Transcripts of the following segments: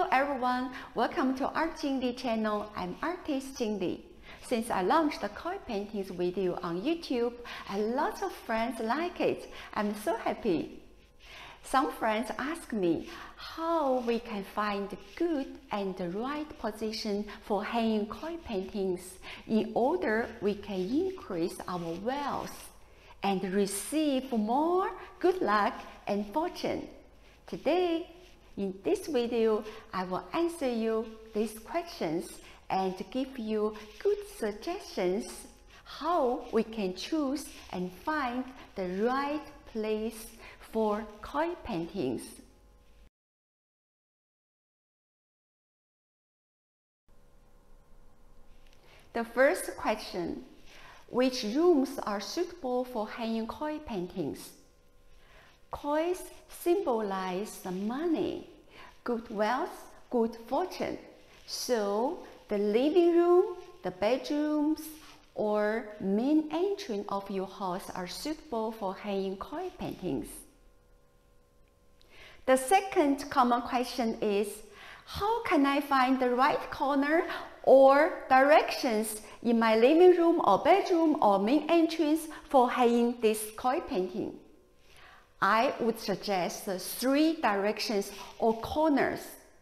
Hello everyone, welcome to Art Jingli channel. I'm artist Jingli. Since I launched the koi paintings video on YouTube, and lots of friends like it, I'm so happy. Some friends ask me how we can find good and the right position for hanging koi paintings in order we can increase our wealth and receive more good luck and fortune. Today, in this video, I will answer you these questions and give you good suggestions how we can choose and find the right place for koi paintings. The first question: which rooms are suitable for hanging koi paintings? Kois symbolize the money, good wealth, good fortune. So the living room, the bedrooms, or main entrance of your house are suitable for hanging koi paintings. The second common question is, how can I find the right corner or directions in my living room or bedroom or main entrance for hanging this koi painting? I would suggest the 3 directions or corners: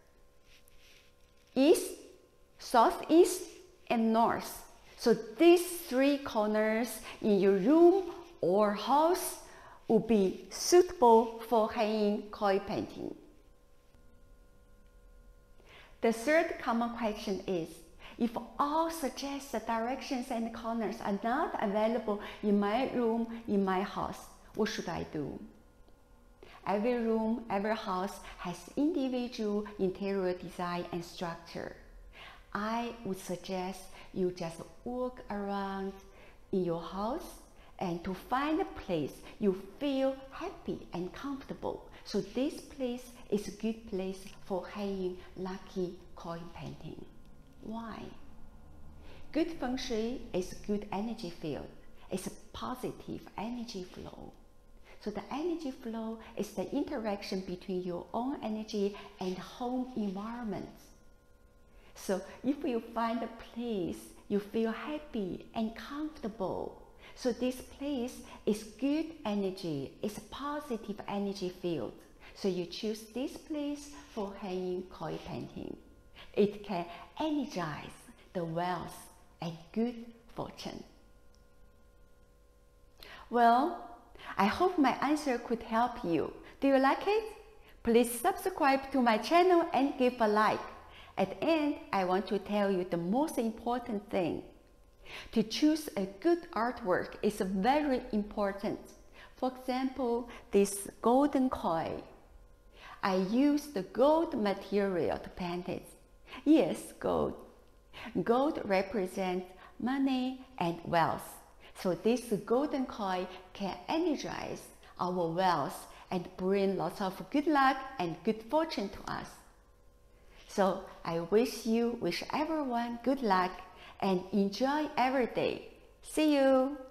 east, southeast, and north. So these 3 corners in your room or house would be suitable for hanging koi painting. The third common question is, if all suggested directions and corners are not available in my room, in my house, what should I do? Every room, every house has individual interior design and structure. I would suggest you just walk around in your house and to find a place you feel happy and comfortable. So this place is a good place for hanging lucky koi painting. Why? Good Feng Shui is a good energy field. It's a positive energy flow. So the energy flow is the interaction between your own energy and home environment. So if you find a place you feel happy and comfortable, so this place is good energy, it's a positive energy field. So you choose this place for hanging koi painting. It can energize the wealth and good fortune. Well, I hope my answer could help you. Do you like it? Please subscribe to my channel and give a like. At the end, I want to tell you the most important thing. To choose a good artwork is very important. For example, this golden koi. I used the gold material to paint it. Yes, gold. Gold represents money and wealth. So this golden koi can energize our wealth and bring lots of good luck and good fortune to us. So I wish everyone good luck and enjoy every day. See you!